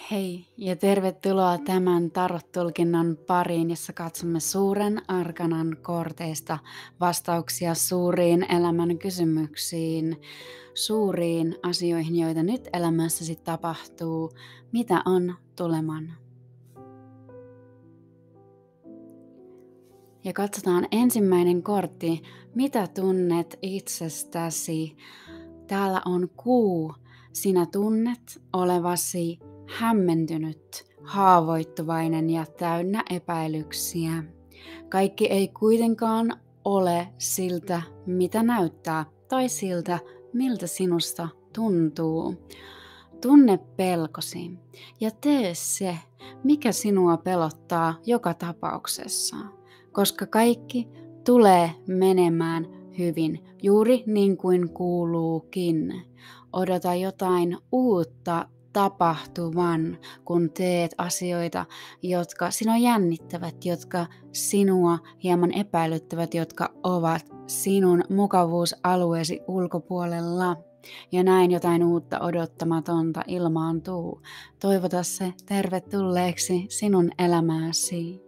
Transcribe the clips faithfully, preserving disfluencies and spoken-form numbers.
Hei ja tervetuloa tämän tarot-tulkinnan pariin, jossa katsomme suuren arkanan korteista vastauksia suuriin elämän kysymyksiin, suuriin asioihin, joita nyt elämässäsi tapahtuu, mitä on tuleman. Ja katsotaan ensimmäinen kortti, mitä tunnet itsestäsi. Täällä on kuu. Sinä tunnet olevasi hämmentynyt, haavoittuvainen ja täynnä epäilyksiä. Kaikki ei kuitenkaan ole siltä, mitä näyttää, tai siltä, miltä sinusta tuntuu. Tunne pelkosi ja tee se, mikä sinua pelottaa joka tapauksessa, koska kaikki tulee menemään hyvin, juuri niin kuin kuuluukin. Odota jotain uutta tapahtuvan, kun teet asioita, jotka sinua jännittävät, jotka sinua hieman epäilyttävät, jotka ovat sinun mukavuusalueesi ulkopuolella. Ja näin jotain uutta odottamatonta ilmaantuu. Toivota se tervetulleeksi sinun elämääsi.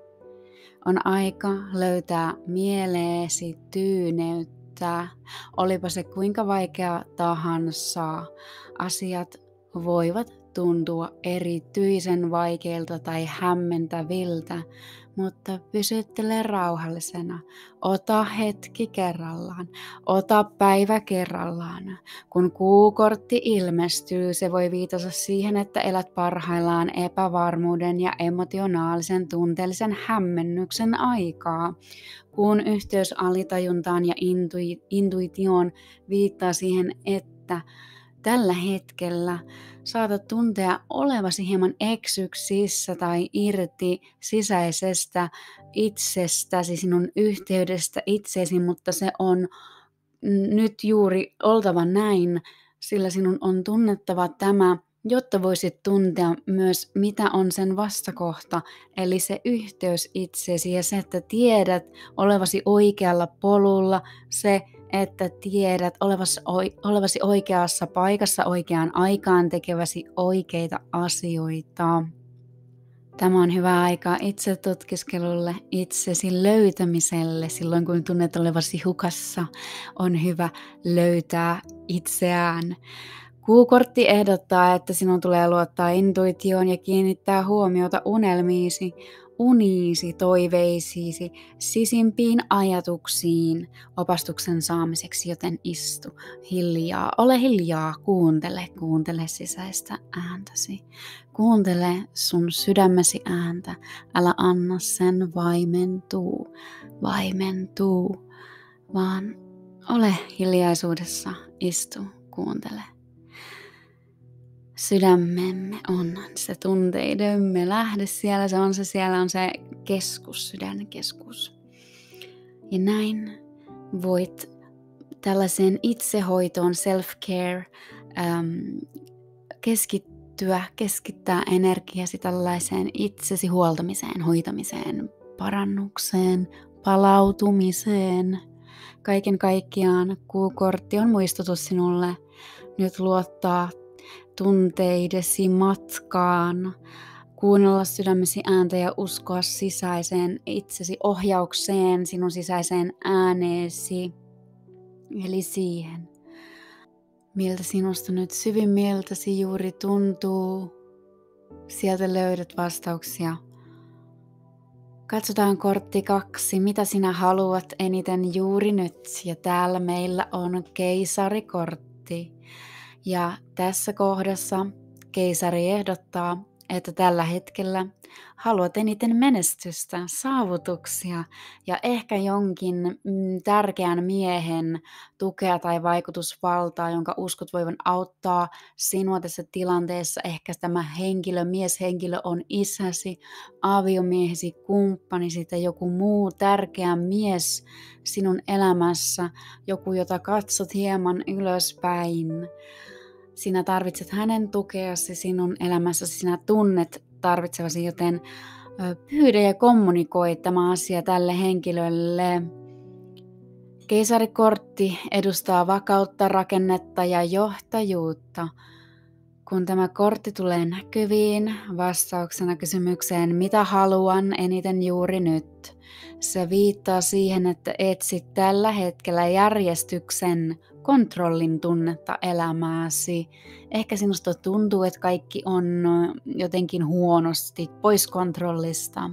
On aika löytää mieleesi tyyneyttä. Olipa se kuinka vaikea tahansa, asiat voivat tuntua erityisen vaikeilta tai hämmentäviltä, mutta pysyttele rauhallisena. Ota hetki kerrallaan, ota päivä kerrallaan. Kun kuukortti ilmestyy, se voi viitata siihen, että elät parhaillaan epävarmuuden ja emotionaalisen tunteellisen hämmennyksen aikaa. Kuun yhteys alitajuntaan ja intui- intuitioon viittaa siihen, että tällä hetkellä saatat tuntea olevasi hieman eksyksissä tai irti sisäisestä itsestäsi, sinun yhteydestä itseesi, mutta se on nyt juuri oltava näin, sillä sinun on tunnettava tämä, jotta voisit tuntea myös, mitä on sen vastakohta, eli se yhteys itseesi ja se, että tiedät olevasi oikealla polulla, se, että tiedät olevasi, olevasi oikeassa paikassa oikeaan aikaan tekeväsi oikeita asioita. Tämä on hyvä aika itse tutkiskelulle, itsesi löytämiselle. Silloin kun tunnet olevasi hukassa, on hyvä löytää itseään. Kuukortti ehdottaa, että sinun tulee luottaa intuitioon ja kiinnittää huomiota unelmiisi, uniisi, toiveisiisi, sisimpiin ajatuksiin opastuksen saamiseksi, joten istu hiljaa. Ole hiljaa, kuuntele, kuuntele sisäistä ääntäsi. Kuuntele sun sydämesi ääntä, älä anna sen vaimentuu, vaimentuu, vaan ole hiljaisuudessa, istu, kuuntele. Sydämemme on se tunteidemme lähde siellä, se on se, siellä on se keskus, sydänkeskus. Ja näin voit tällaiseen itsehoitoon, self-care, äm, keskittyä, keskittää energiasi tällaiseen itsesi huoltamiseen, hoitamiseen, parannukseen, palautumiseen. Kaiken kaikkiaan kuukortti on muistutus sinulle nyt luottaa tunteidesi matkaan, kuunnella sydämesi ääntä ja uskoa sisäiseen itsesi ohjaukseen, sinun sisäiseen ääneesi, eli siihen, miltä sinusta nyt syvimmiltäsi juuri tuntuu. Sieltä löydät vastauksia. Katsotaan kortti kaksi, mitä sinä haluat eniten juuri nyt, ja täällä meillä on keisarikortti. Ja tässä kohdassa keisari ehdottaa, että tällä hetkellä haluat eniten menestystä, saavutuksia ja ehkä jonkin mm, tärkeän miehen tukea tai vaikutusvaltaa, jonka uskot voivan auttaa sinua tässä tilanteessa. Ehkä tämä henkilö, mieshenkilö on isäsi, aviomiehesi, kumppanisi tai joku muu tärkeä mies sinun elämässä, joku jota katsot hieman ylöspäin. Sinä tarvitset hänen tukeasi sinun elämässäsi, sinä tunnet tarvitsevasi, joten pyydä ja kommunikoi tämä asia tälle henkilölle. Keisarikortti edustaa vakautta, rakennetta ja johtajuutta. kun tämä kortti tulee näkyviin vastauksena kysymykseen, mitä haluan eniten juuri nyt, se viittaa siihen, että etsit tällä hetkellä järjestyksen, kontrollin tunnetta elämääsi. Ehkä sinusta tuntuu, että kaikki on jotenkin huonosti, pois kontrollista.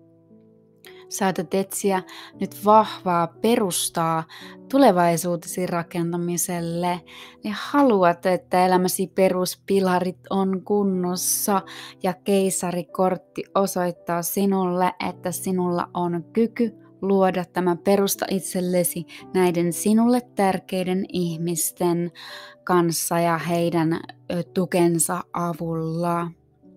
Saatat etsiä nyt vahvaa perustaa tulevaisuutesi rakentamiselle ja haluat, että elämäsi peruspilarit on kunnossa ja keisarikortti osoittaa sinulle, että sinulla on kyky luoda tämä perusta itsellesi näiden sinulle tärkeiden ihmisten kanssa ja heidän tukensa avulla.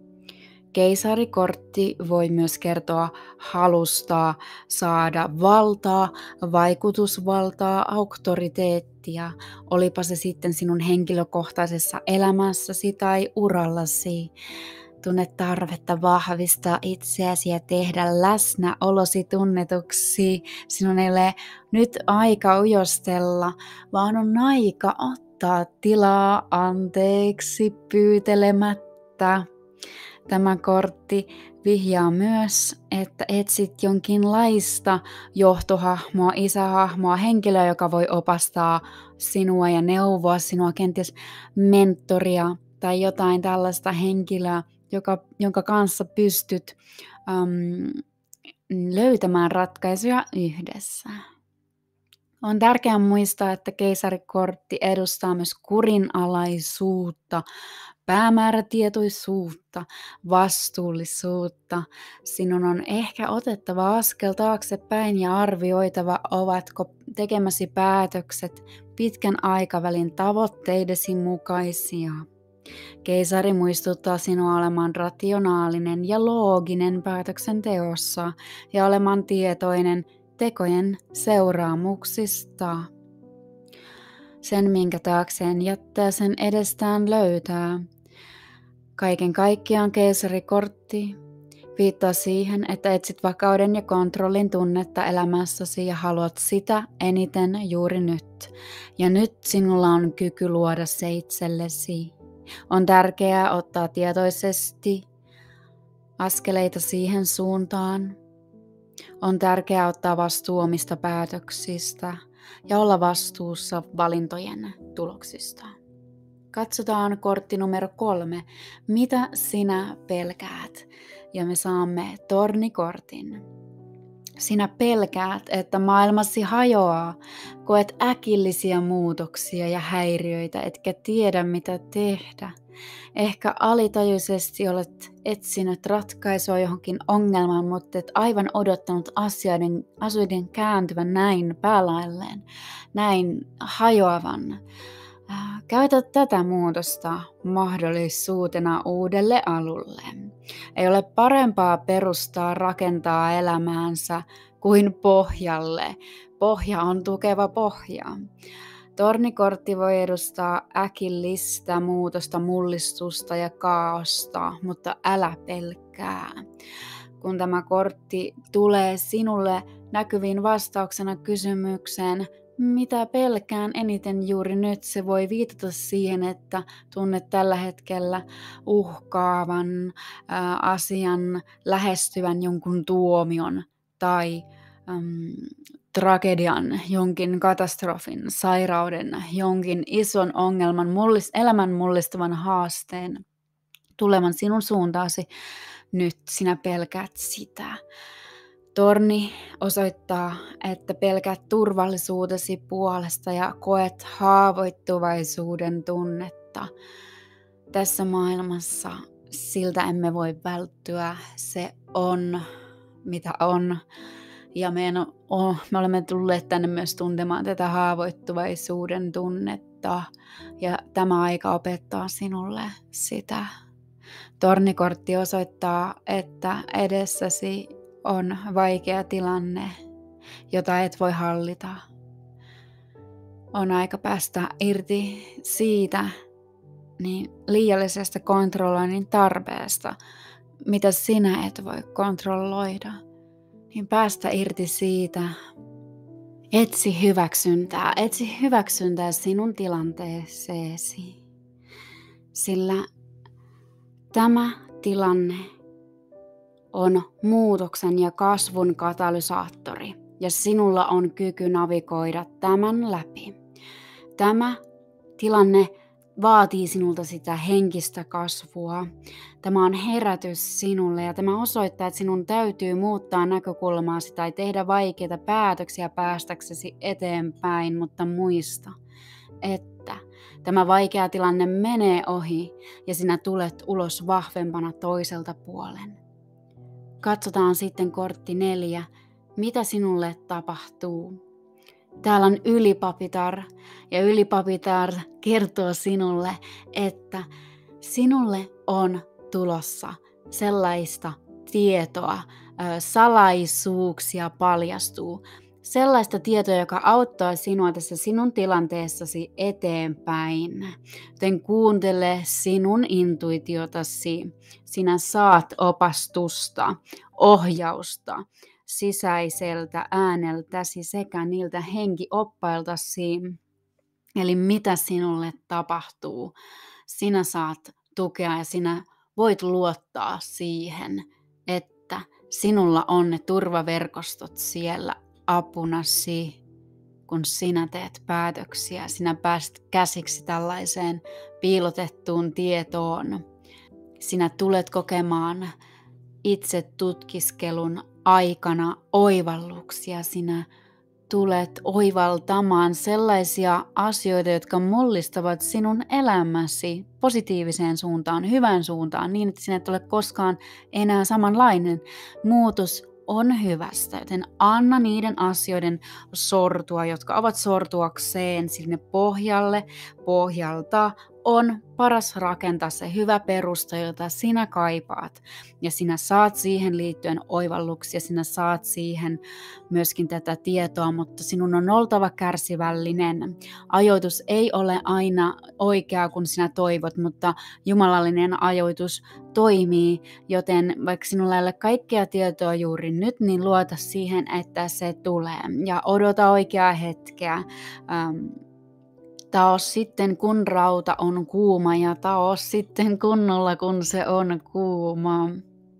Keisarikortti voi myös kertoa halusta saada valtaa, vaikutusvaltaa, auktoriteettia, olipa se sitten sinun henkilökohtaisessa elämässäsi tai urallasi. Tunne tarvetta vahvistaa itseäsi ja tehdä läsnäolosi tunnetuksi. Sinun ei ole nyt aika ujostella, vaan on aika ottaa tilaa anteeksi pyytelemättä. Tämä kortti vihjaa myös, että etsit jonkinlaista johtohahmoa, isähahmoa, henkilöä, joka voi opastaa sinua ja neuvoa sinua, kenties mentoria tai jotain tällaista henkilöä, joka, jonka kanssa pystyt um, löytämään ratkaisuja yhdessä. On tärkeää muistaa, että keisarikortti edustaa myös kurinalaisuutta, päämäärätietoisuutta, vastuullisuutta. Sinun on ehkä otettava askel taaksepäin ja arvioitava, ovatko tekemäsi päätökset pitkän aikavälin tavoitteidesi mukaisia. Keisari muistuttaa sinua olemaan rationaalinen ja looginen päätöksenteossa ja olemaan tietoinen tekojen seuraamuksista. Sen, minkä taakseen jättää, sen edestään löytää. Kaiken kaikkiaan keisarikortti viittaa siihen, että etsit vakauden ja kontrollin tunnetta elämässäsi ja haluat sitä eniten juuri nyt. Ja nyt sinulla on kyky luoda se itsellesi. On tärkeää ottaa tietoisesti askeleita siihen suuntaan. On tärkeää ottaa vastuu omista päätöksistä ja olla vastuussa valintojen tuloksista. Katsotaan kortti numero kolme. Mitä sinä pelkäät? Ja me saamme tornikortin. Sinä pelkäät, että maailmasi hajoaa, koet äkillisiä muutoksia ja häiriöitä, etkä tiedä mitä tehdä. Ehkä alitajuisesti olet etsinyt ratkaisua johonkin ongelmaan, mutta et aivan odottanut asioiden, asioiden kääntyvän näin päälailleen, näin hajoavan. Käytä tätä muutosta mahdollisuutena uudelle alulle. Ei ole parempaa perustaa rakentaa elämäänsä kuin pohjalle. Pohja on tukeva pohja. Tornikortti voi edustaa äkillistä muutosta, mullistusta ja kaaosta, mutta älä pelkää. Kun tämä kortti tulee sinulle näkyviin vastauksena kysymykseen, mitä pelkään eniten juuri nyt, se voi viitata siihen, että tunnet tällä hetkellä uhkaavan ää, asian, lähestyvän jonkun tuomion tai äm, tragedian, jonkin katastrofin, sairauden, jonkin ison ongelman, mullis, elämän mullistavan haasteen tulevan sinun suuntaasi. Nyt sinä pelkäät sitä. Torni osoittaa, että pelkäät turvallisuutesi puolesta ja koet haavoittuvaisuuden tunnetta. Tässä maailmassa siltä emme voi välttyä. Se on, mitä on. Ja me, on, me olemme tulleet tänne myös tuntemaan tätä haavoittuvaisuuden tunnetta. Ja tämä aika opettaa sinulle sitä. Tornikortti osoittaa, että edessäsi on vaikea tilanne, jota et voi hallita. On aika päästä irti siitä niin liiallisesta kontrolloinnin tarpeesta, mitä sinä et voi kontrolloida. Niin päästä irti siitä. Etsi hyväksyntää. Etsi hyväksyntää sinun tilanteeseesi. Sillä Tämä tilanne on muutoksen ja kasvun katalysaattori ja sinulla on kyky navigoida tämän läpi. Tämä tilanne vaatii sinulta sitä henkistä kasvua. Tämä on herätys sinulle ja tämä osoittaa, että sinun täytyy muuttaa näkökulmaasi tai tehdä vaikeita päätöksiä päästäksesi eteenpäin, mutta muista, että tämä vaikea tilanne menee ohi ja sinä tulet ulos vahvempana toiselta puolen. Katsotaan sitten kortti neljä, mitä sinulle tapahtuu. Täällä on ylipapitar ja ylipapitar kertoo sinulle, että sinulle on tulossa sellaista tietoa, salaisuuksia paljastuu. Sellaista tietoa, joka auttaa sinua tässä sinun tilanteessasi eteenpäin. Joten kuuntele sinun intuitiotasi. Sinä saat opastusta, ohjausta sisäiseltä ääneltäsi sekä niiltä henkioppailtasi. Eli mitä sinulle tapahtuu. Sinä saat tukea ja sinä voit luottaa siihen, että sinulla on ne turvaverkostot siellä apunasi, kun sinä teet päätöksiä. Sinä pääset käsiksi tällaiseen piilotettuun tietoon. Sinä tulet kokemaan itse tutkiskelun aikana oivalluksia. Sinä tulet oivaltamaan sellaisia asioita, jotka mullistavat sinun elämäsi positiiviseen suuntaan, hyvään suuntaan, niin että sinä et ole koskaan enää samanlainen. Muutos on hyvästä, joten anna niiden asioiden sortua, jotka ovat sortuakseen sinne pohjalle. Pohjalta on paras rakentaa se hyvä perusta, jota sinä kaipaat. Ja sinä saat siihen liittyen oivalluksia, sinä saat siihen myöskin tätä tietoa, mutta sinun on oltava kärsivällinen. Ajoitus ei ole aina oikea, kun sinä toivot, mutta jumalallinen ajoitus toimii, joten vaikka sinulla ei ole kaikkea tietoa juuri nyt, niin luota siihen, että se tulee. Ja odota oikeaa hetkeä. Ähm, Taos sitten, kun rauta on kuuma ja taos sitten kunnolla, kun se on kuuma.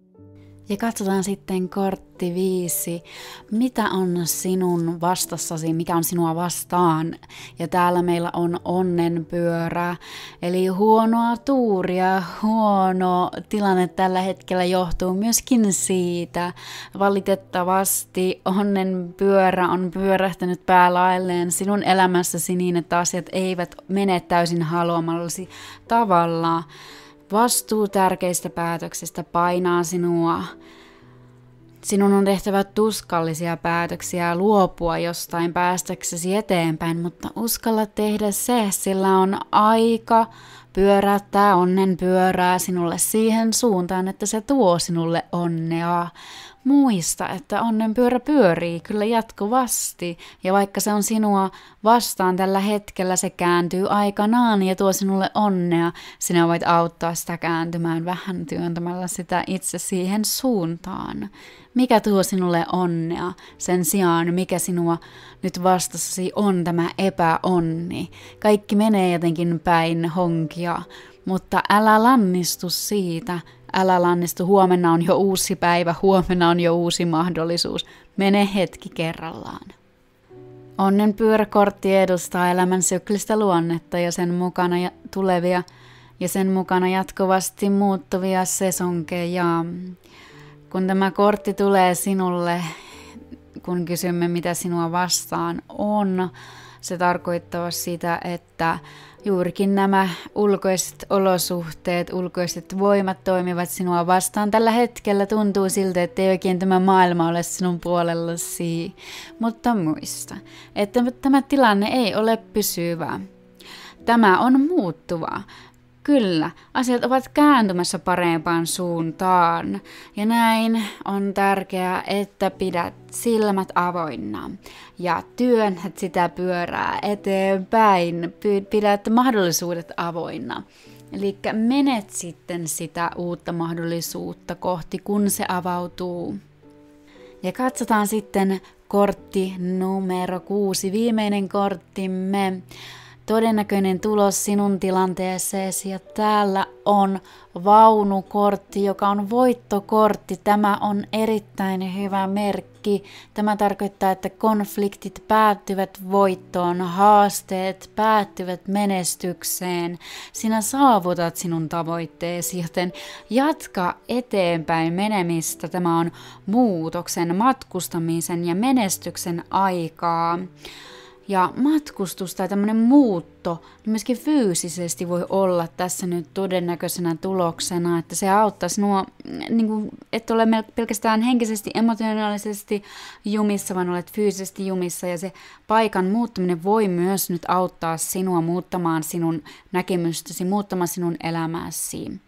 Ja katsotaan sitten kortti viisi. Mitä on sinun vastassasi, mikä on sinua vastaan? Ja täällä meillä on onnenpyörä, eli huonoa tuuria, huono tilanne tällä hetkellä johtuu myöskin siitä. Valitettavasti onnenpyörä on pyörähtänyt päälailleen sinun elämässäsi niin, että asiat eivät mene täysin haluamallasi tavalla. Vastuu tärkeistä päätöksistä painaa sinua. Sinun on tehtävä tuskallisia päätöksiä luopua jostain päästäksesi eteenpäin, mutta uskalla tehdä se, sillä on aika pyöräyttää onnen pyörää sinulle siihen suuntaan, että se tuo sinulle onnea. Muista, että onnenpyörä pyörii kyllä jatkuvasti, ja vaikka se on sinua vastaan tällä hetkellä, se kääntyy aikanaan ja tuo sinulle onnea. Sinä voit auttaa sitä kääntymään vähän työntämällä sitä itse siihen suuntaan. Mikä tuo sinulle onnea sen sijaan, mikä sinua nyt vastassasi on tämä epäonni. Kaikki menee jotenkin päin honkia, mutta älä lannistu siitä. Älä lannistu, huomenna on jo uusi päivä, huomenna on jo uusi mahdollisuus. Mene hetki kerrallaan. Onnenpyöräkortti edustaa elämän syklistä luonnetta ja sen mukana tulevia ja sen mukana jatkuvasti muuttuvia sesonkeja. Kun tämä kortti tulee sinulle, kun kysymme mitä sinua vastaan on, se tarkoittaa sitä, että juurikin nämä ulkoiset olosuhteet, ulkoiset voimat toimivat sinua vastaan. Tällä hetkellä tuntuu siltä, että ei oikein tämä maailma ole sinun puolellasi. Mutta muista, että tämä tilanne ei ole pysyvä. Tämä on muuttuva. Kyllä, asiat ovat kääntymässä parempaan suuntaan. Ja näin on tärkeää, että pidät silmät avoinna ja työnnät sitä pyörää eteenpäin. Pidät mahdollisuudet avoinna. Eli menet sitten sitä uutta mahdollisuutta kohti, kun se avautuu. Ja katsotaan sitten kortti numero kuusi, viimeinen korttimme. todennäköinen tulos sinun tilanteeseesi ja täällä on vaunukortti, joka on voittokortti. Tämä on erittäin hyvä merkki. Tämä tarkoittaa, että konfliktit päättyvät voittoon, haasteet päättyvät menestykseen. Sinä saavutat sinun tavoitteesi, joten jatka eteenpäin menemistä. Tämä on muutoksen, matkustamisen ja menestyksen aikaa. Ja matkustus tai tämmöinen muutto niin myöskin fyysisesti voi olla tässä nyt todennäköisenä tuloksena, että se auttaa sinua, niin kuin, et ole pelkästään henkisesti, emotionaalisesti jumissa, vaan olet fyysisesti jumissa. Ja se paikan muuttaminen voi myös nyt auttaa sinua muuttamaan sinun näkemystäsi, muuttamaan sinun elämäsi.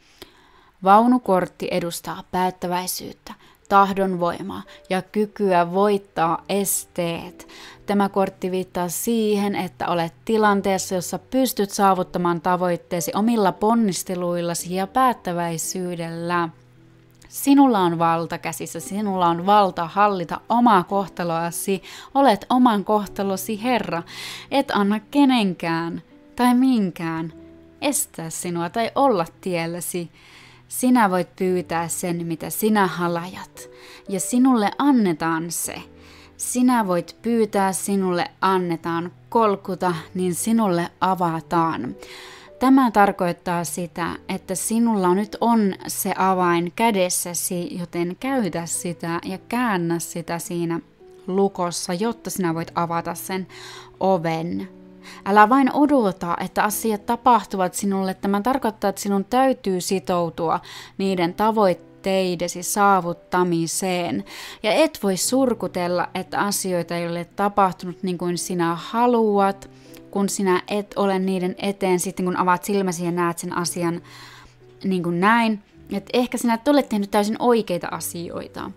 Vaunukortti edustaa päättäväisyyttä, tahdonvoimaa ja kykyä voittaa esteet. Tämä kortti viittaa siihen, että olet tilanteessa, jossa pystyt saavuttamaan tavoitteesi omilla ponnisteluillasi ja päättäväisyydellä. Sinulla on valta käsissä, sinulla on valta hallita omaa kohtaloasi, olet oman kohtalosi herra. Et anna kenenkään tai minkään estää sinua tai olla tielläsi. Sinä voit pyytää sen, mitä sinä halajat, ja sinulle annetaan se. Sinä voit pyytää, sinulle annetaan, kolkuta, niin sinulle avataan. Tämä tarkoittaa sitä, että sinulla nyt on se avain kädessäsi, joten käytä sitä ja käännä sitä siinä lukossa, jotta sinä voit avata sen oven. Älä vain odota, että asiat tapahtuvat sinulle. Tämä tarkoittaa, että sinun täytyy sitoutua niiden tavoitteidesi saavuttamiseen. Ja et voi surkutella, että asioita ei ole tapahtunut niin kuin sinä haluat, kun sinä et ole niiden eteen sitten, kun avaat silmäsi ja näet sen asian niin kuin näin. Että ehkä sinä et ole tehnyt täysin oikeita asioita.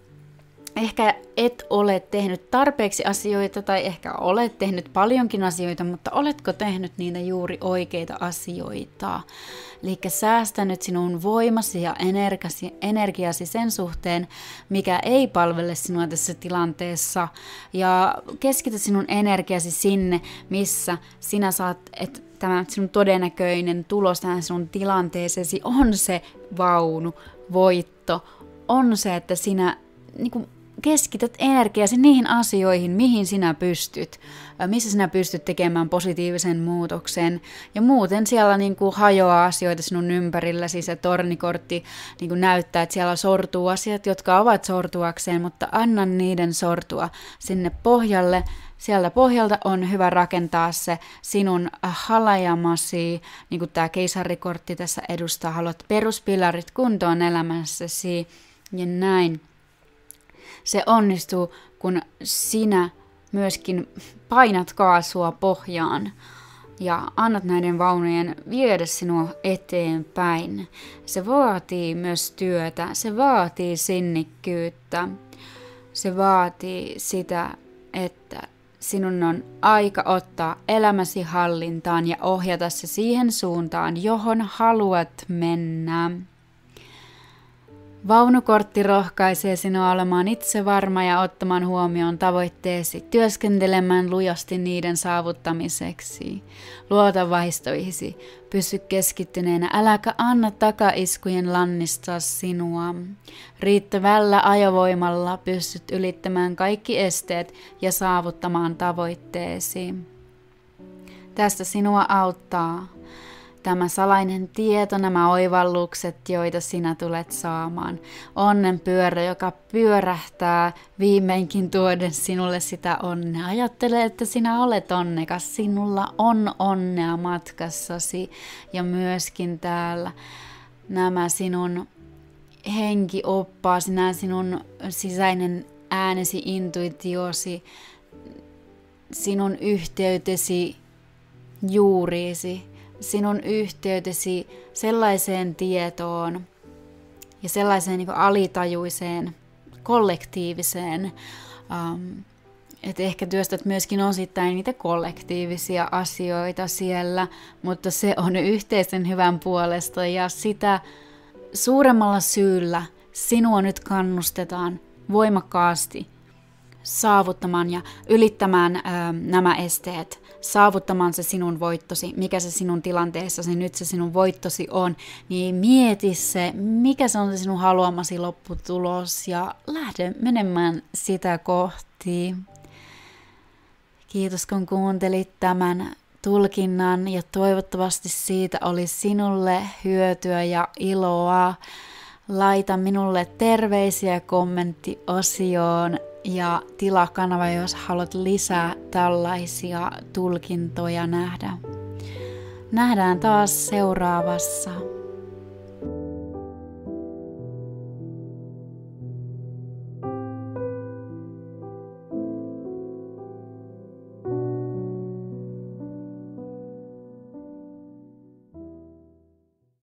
Ehkä et ole tehnyt tarpeeksi asioita tai ehkä olet tehnyt paljonkin asioita, mutta oletko tehnyt niitä juuri oikeita asioita? Eli säästä nyt sinun voimasi ja energiasi, energiasi sen suhteen, mikä ei palvele sinua tässä tilanteessa. Ja keskitä sinun energiasi sinne, missä sinä saat, että tämä sinun todennäköinen tulos tähän sinun tilanteeseesi on se vaunu, voitto, on se, että sinä niin kuin keskität energiasi niihin asioihin, mihin sinä pystyt, missä sinä pystyt tekemään positiivisen muutoksen. Ja muuten siellä niin kuin hajoaa asioita sinun ympärilläsi, se tornikortti niin kuin näyttää, että siellä sortuu asiat, jotka ovat sortuakseen, mutta anna niiden sortua sinne pohjalle. Sieltä pohjalta on hyvä rakentaa se sinun halajamasi, niin kuin tämä keisarikortti tässä edustaa, haluat peruspilarit kuntoon elämässäsi ja näin. Se onnistuu, kun sinä myöskin painat kaasua pohjaan ja annat näiden vaunujen viedä sinua eteenpäin. Se vaatii myös työtä, se vaatii sinnikkyyttä, se vaatii sitä, että sinun on aika ottaa elämäsi hallintaan ja ohjata se siihen suuntaan, johon haluat mennä. Vaunukortti rohkaisee sinua olemaan itsevarma ja ottamaan huomioon tavoitteesi, työskentelemään lujasti niiden saavuttamiseksi. Luota vaistoihisi, pysy keskittyneenä, äläkä anna takaiskujen lannistaa sinua. Riittävällä ajovoimalla pystyt ylittämään kaikki esteet ja saavuttamaan tavoitteesi. Tästä sinua auttaa tämä salainen tieto, nämä oivallukset, joita sinä tulet saamaan. Onnenpyörä, joka pyörähtää viimeinkin tuoden sinulle sitä onnea. Ajattele, että sinä olet onnekas. Sinulla on onnea matkassasi ja myöskin täällä nämä sinun henkioppaasi, nämä sinun sisäinen äänesi, intuitiosi, sinun yhteytesi juuriisi. Sinun yhteytesi sellaiseen tietoon ja sellaiseen niin kuin alitajuiseen, kollektiiviseen, um, että ehkä työstät myöskin osittain niitä kollektiivisia asioita siellä, mutta se on yhteisen hyvän puolesta ja sitä suuremmalla syyllä sinua nyt kannustetaan voimakkaasti saavuttamaan ja ylittämään ö, nämä esteet, saavuttamaan se sinun voittosi, mikä se sinun tilanteessasi nyt se sinun voittosi on, niin mieti se, mikä se on se sinun haluamasi lopputulos ja lähde menemään sitä kohti. Kiitos kun kuuntelit tämän tulkinnan ja toivottavasti siitä oli sinulle hyötyä ja iloa. Laita minulle terveisiä kommenttiosioon ja tilaa kanava, jos haluat lisää tällaisia tulkintoja nähdä. Nähdään taas seuraavassa.